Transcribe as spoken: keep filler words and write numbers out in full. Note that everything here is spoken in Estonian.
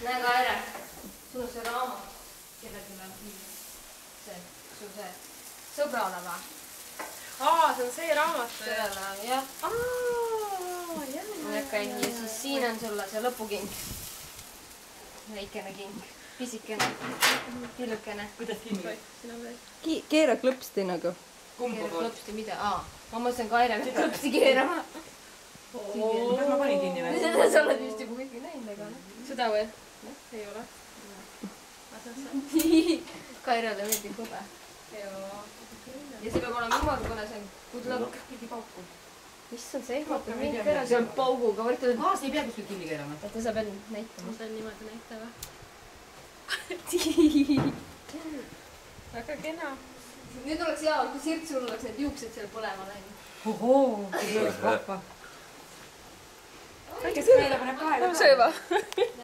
näe Kaire, sul on see raamat. Kellelgi on see, sul see sõbrale või? Aa, see on see raamat. Sellele on, jah. Aa, jah. Ja siis siin on sulle see lõpuking. Väikene king. Pisikene. Tillukene. Kuidas kinni? Keera klõpsti nagu. Keera klõpsti mida? Aa, ma mõtlesin Kaire peab klõpsti keerama. Kas ma panin kinni või? Sa oled vist juba kõiki näinud, aga seda või? Ei ole. Kairele meeldib hõbe. Ja see peab olema niimoodi, kuna see on good luck. Pidi pauku. Issand, see ehmatab mind pere, see on pauguga. Gaas ei pea kuskil kinni keerama. Oota, sa pead näitama. Ma pean niimoodi näitama. Väga kena. Nüüd oleks hea, kui Sirt sul oleks need juuksed seal põlema läinud. Ohoo, see oleks vahva. Väike sõela paneb vahele. Sööba.